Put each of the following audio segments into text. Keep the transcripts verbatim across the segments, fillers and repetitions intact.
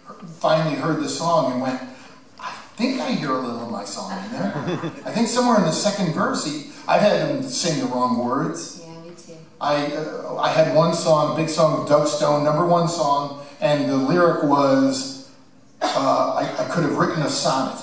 finally heard the song and went, I think I hear a little of my song in there. I think somewhere in the second verse, he, I've had him sing the wrong words. Yeah, me too. I, uh, I had one song, a big song with Doug Stone, number one song, and the lyric was, uh, I, I could have written a sonnet.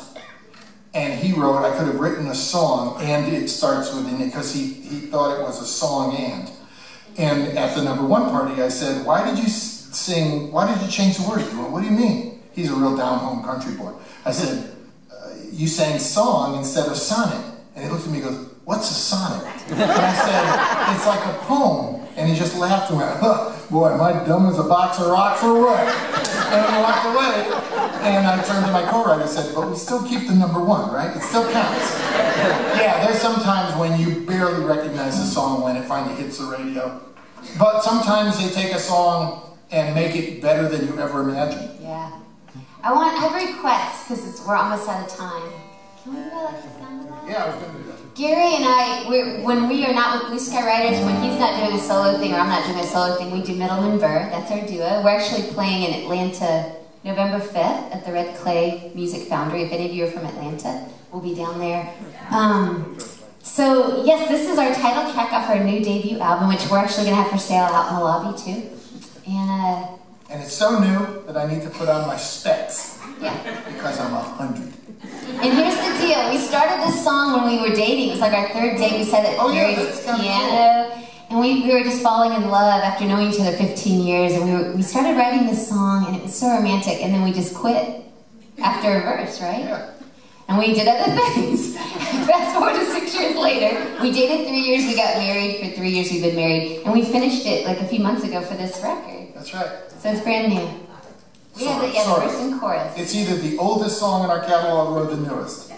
And he wrote, I could have written a song, and it starts with it, because he, he thought it was a song and. And at the number one party, I said, why did you sing, why did you change the words? He went, what do you mean? He's a real down-home country boy. I said, uh, you sang song instead of sonnet. And he looked at me and goes, what's a sonnet? And I said, it's like a poem. And he just laughed and went, huh, boy, am I dumb as a box of rocks or what? And he walked away. And I turned to my co-writer and said, but we still keep the number one, right? It still counts. Yeah, there's sometimes when you barely recognize a song when it finally hits the radio. But sometimes they take a song and make it better than you ever imagined. Yeah. I want, I have a request, because we're almost out of time. Can we do I like the sound of that? Yeah, I was going to do that. Gary and I, we're, when we are not with Blue Sky Riders, when he's not doing a solo thing or I'm not doing a solo thing, we do Middleman Burr. That's our duo. We're actually playing in Atlanta November fifth at the Red Clay Music Foundry. If any of you are from Atlanta, we'll be down there. Um, so, yes, this is our title track off our new debut album, which we're actually going to have for sale out in the lobby, too. And, uh, and it's so new that I need to put on my specs. Yeah. Because I'm a hundred. And here's the deal. We started this song when we were dating. It was like our third date. We sat at oh, yeah, Gary's piano. Cool. And we, we were just falling in love after knowing each other fifteen years. And we, were, we started writing this song, and it was so romantic. And then we just quit after a verse, right? Yeah. And we did other things. Fast forward to six years later. We dated three years. We got married. For three years we've been married. And we finished it like a few months ago for this record. That's right. So it's brand new. We have the, yeah, the verse and chorus. It's either the oldest song in our catalog or the newest.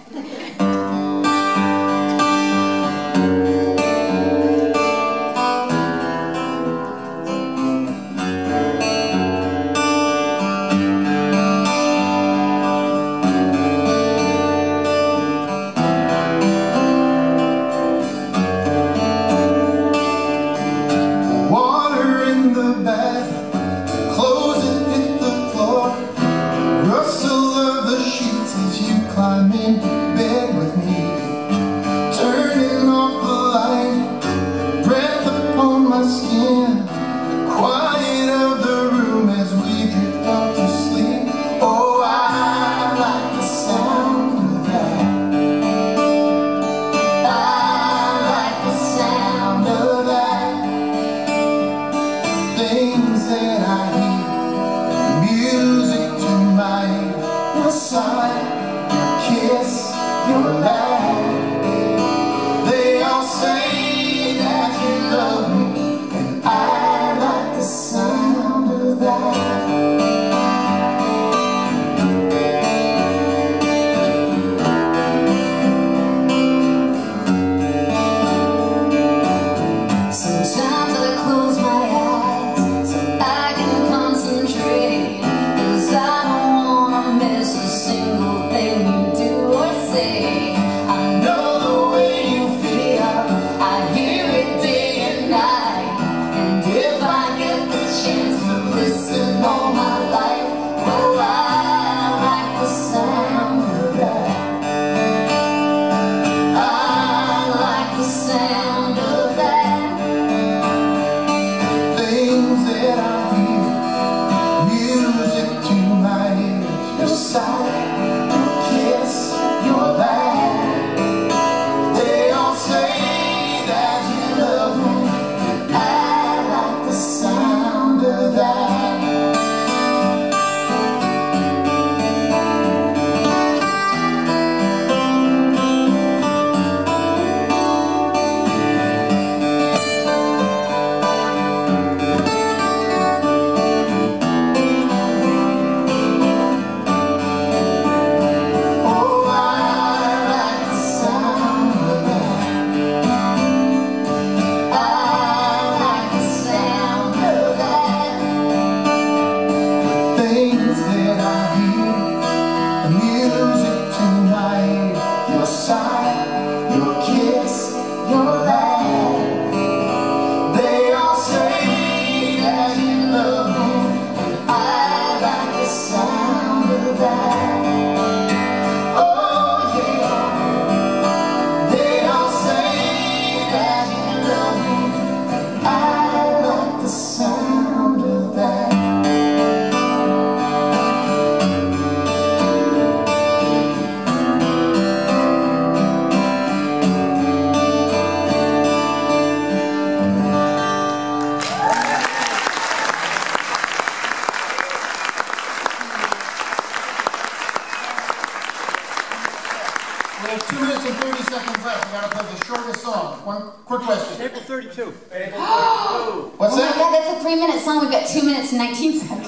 have two minutes and thirty seconds left. We gotta play the shortest song. One quick question. April thirty-two. What's oh that? my God, that's a three-minute song. We've got two minutes and nineteen seconds.